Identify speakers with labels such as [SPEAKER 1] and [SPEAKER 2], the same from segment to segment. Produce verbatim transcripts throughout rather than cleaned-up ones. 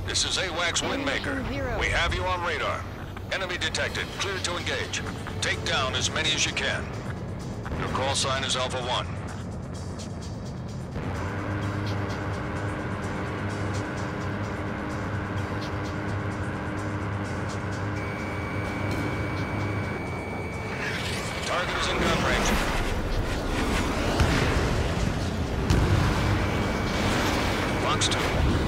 [SPEAKER 1] This is AWACS Windmaker. We have you on radar. Enemy detected. Clear to engage. Take down as many as you can. Your call sign is Alpha One. Target is in gun range. Box two.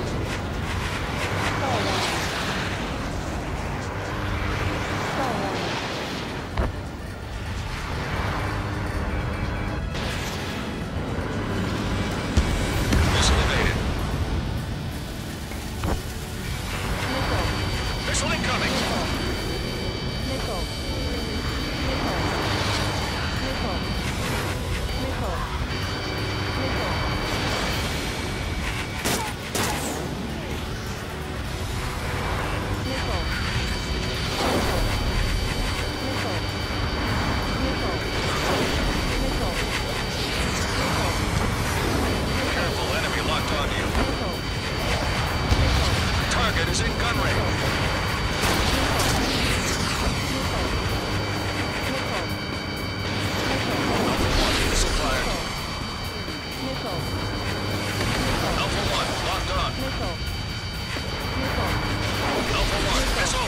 [SPEAKER 1] Missile evaded. Missile incoming. Careful, enemy locked on you. Target is in gun range. Missile fired. Alpha One, locked on. Alpha One, missile.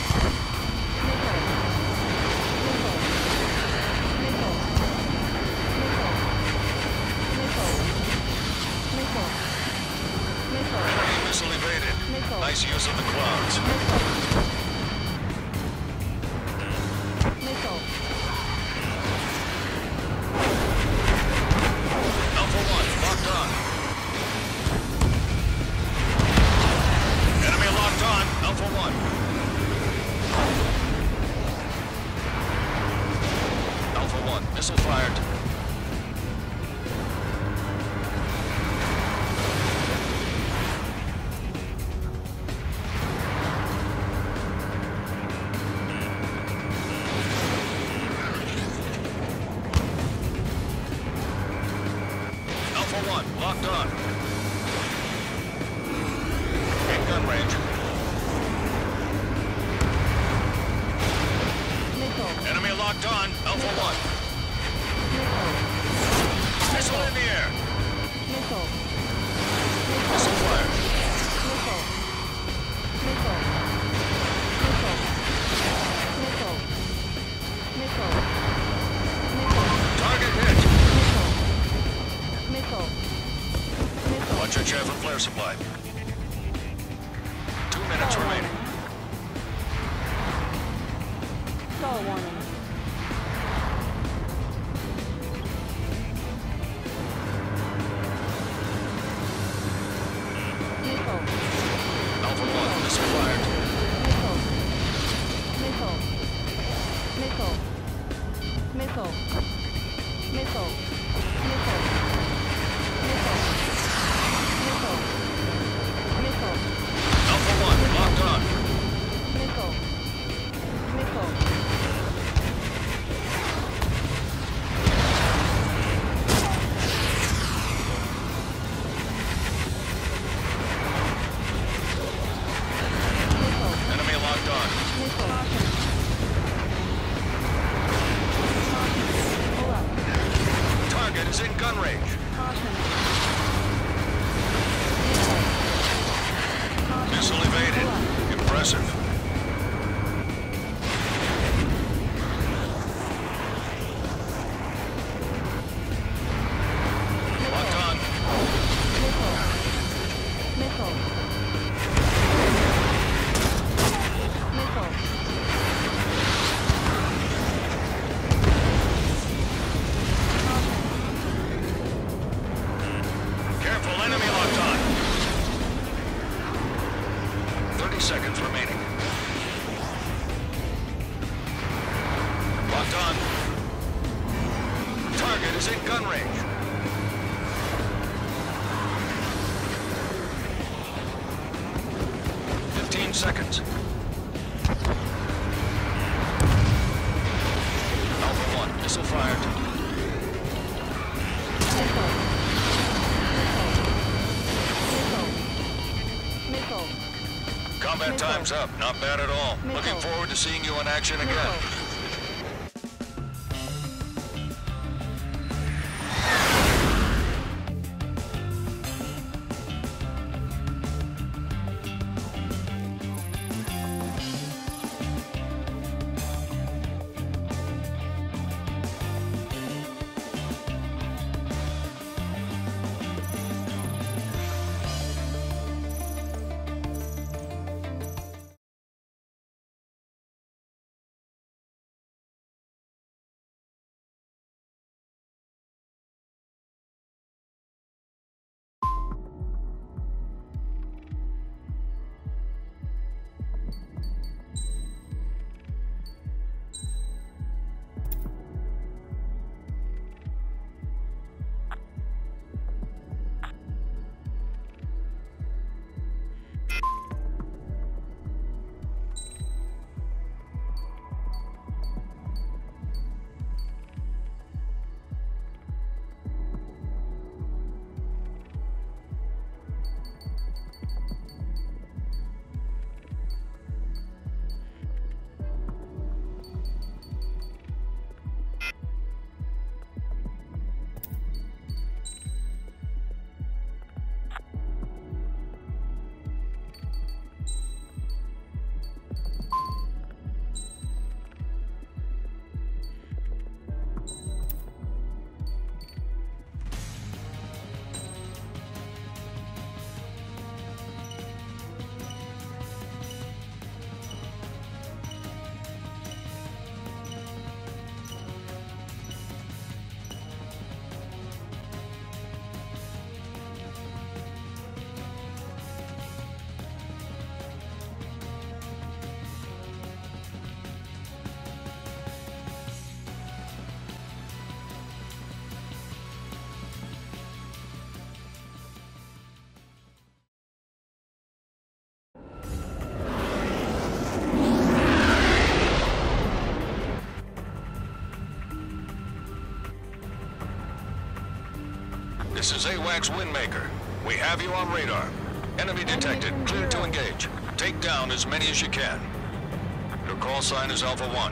[SPEAKER 1] Enemy missile evaded. Nice use of the clouds. Alpha One, locked on. Enemy locked on. Alpha One. Alpha One, missile fired. Alpha One, locked on. In gun range. Enemy locked on. Alpha One. Missile in the air. Missile fired. Target hit. Watch your chaff and flare supply. Two minutes remaining.
[SPEAKER 2] Stall warning. Missile.
[SPEAKER 1] Alpha One, missile fired.
[SPEAKER 2] Missile. Missile. Missile. Missile. Missile. Missile. Missile. Missile. Missile.
[SPEAKER 1] Alpha One, locked on.
[SPEAKER 2] Missile. Missile.
[SPEAKER 1] Enemy locked on.
[SPEAKER 2] Missile. Pull up.
[SPEAKER 1] Target is in gun range.
[SPEAKER 2] Caution.
[SPEAKER 1] Missile evaded. Impressive. Locked on.
[SPEAKER 2] Missile. Missile. Missile.
[SPEAKER 1] Careful, enemy locked on. thirty seconds remaining. Locked on. Target is in gun range. Fifteen seconds. Alpha One, missile fired.
[SPEAKER 2] Missile. Missile. Missile.
[SPEAKER 1] Combat
[SPEAKER 2] Missile.
[SPEAKER 1] time's up. Not bad at all.
[SPEAKER 2] Missile.
[SPEAKER 1] Looking forward to seeing you in action again.
[SPEAKER 2] Missile.
[SPEAKER 1] This is AWACS Windmaker. We have you on radar. Enemy detected. Clear to engage. Take down as many as you can. Your call sign is Alpha One.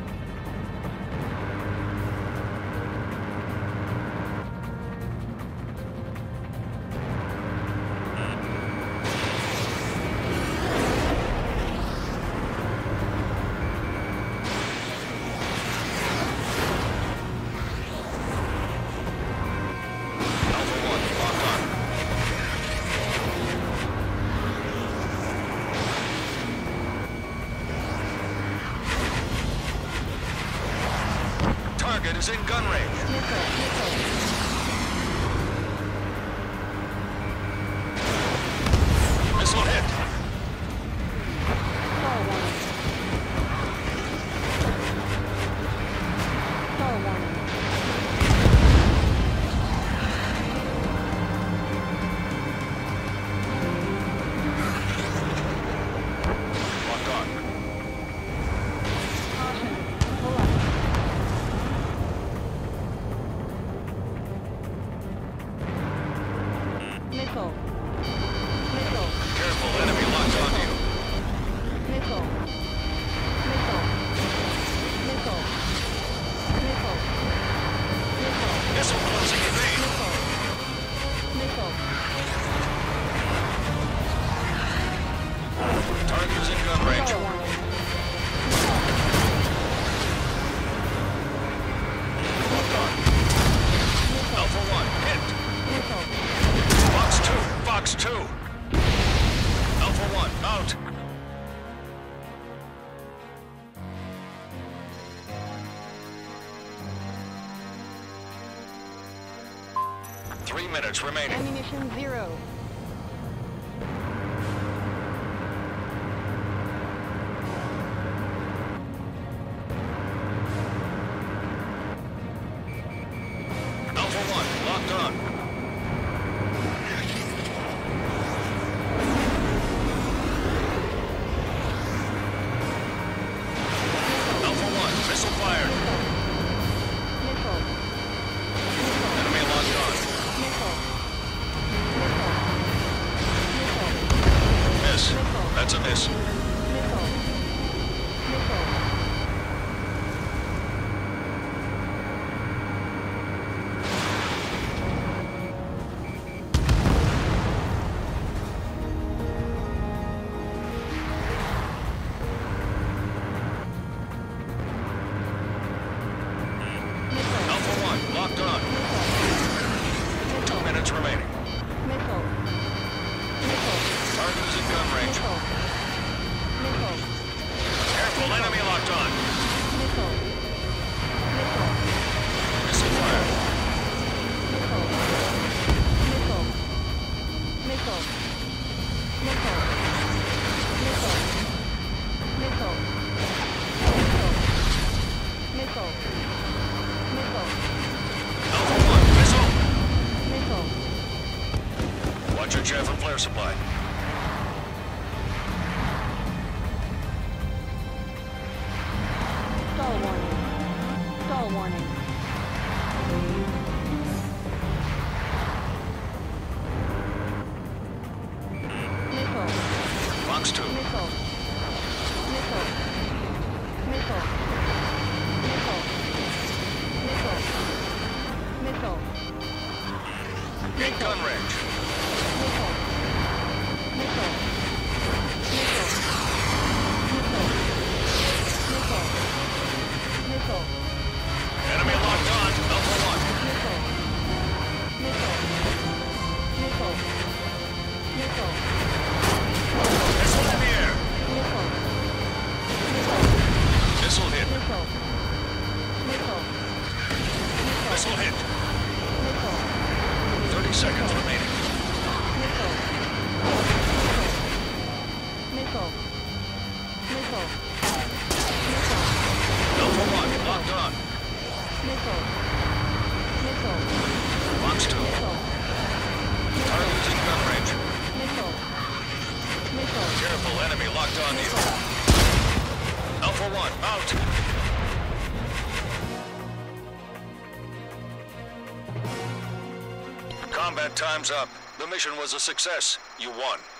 [SPEAKER 1] Target is in gun range.
[SPEAKER 2] Missile. Missile.
[SPEAKER 1] Missile hit.
[SPEAKER 2] Call warning. Call warning.
[SPEAKER 1] Locked on.
[SPEAKER 2] Caution. Pull up. Missile. Missile.
[SPEAKER 1] Careful, enemy locked on you.
[SPEAKER 2] Missile. Missile. Missile. Missile. Missile.
[SPEAKER 1] Missile closing in range.
[SPEAKER 2] Missile. Missile.
[SPEAKER 1] Target is in gun range.
[SPEAKER 2] Call warning.
[SPEAKER 1] Locked on. Alpha One, hit.
[SPEAKER 2] Missile.
[SPEAKER 1] Fox two, Fox two. Alpha One, out. Three minutes remaining.
[SPEAKER 2] Ammunition zero.
[SPEAKER 1] Alpha One, locked on. Alpha One, missile fired.
[SPEAKER 2] Missile.
[SPEAKER 1] Enemy locked on.
[SPEAKER 2] Missile. Missile.
[SPEAKER 1] locked on.
[SPEAKER 2] Missile.
[SPEAKER 1] Two minutes remaining.
[SPEAKER 2] Missile. Missile.
[SPEAKER 1] Target is in gun range.
[SPEAKER 2] Missile. Missile.
[SPEAKER 1] Careful, enemy locked on.
[SPEAKER 2] Missile. Missile.
[SPEAKER 1] Missile fire.
[SPEAKER 2] Missile. Missile. Missile. Missile. Missile. Missile. Missile. Missile.
[SPEAKER 1] Alpha one, missile.
[SPEAKER 2] Missile.
[SPEAKER 1] Watch your chair for flare supply.
[SPEAKER 2] Stall warning. Stall warning. Missile.
[SPEAKER 1] Fox two.
[SPEAKER 2] Missile. Missile. Missile. Missile. Missile. Missile.
[SPEAKER 1] In gun range.
[SPEAKER 2] Missile. Missile. Missile. Missile. Missile. Missile.
[SPEAKER 1] Enemy locked on. Alpha one.
[SPEAKER 2] Missile. Missile. Missile. Missile.
[SPEAKER 1] Missile in the air.
[SPEAKER 2] Missile. Missile.
[SPEAKER 1] Missile hit.
[SPEAKER 2] Missile. Missile.
[SPEAKER 1] Missile hit.
[SPEAKER 2] Missile.
[SPEAKER 1] thirty seconds remaining.
[SPEAKER 2] Missile. Missile. Missile. Missile.
[SPEAKER 1] Alpha one, locked on.
[SPEAKER 2] Missile. Missile.
[SPEAKER 1] Fox two.
[SPEAKER 2] Missile.
[SPEAKER 1] Target is in gun range.
[SPEAKER 2] Missile. Missile.
[SPEAKER 1] Careful, enemy locked on you. Alpha one, out. Combat time's up. The mission was a success. You won.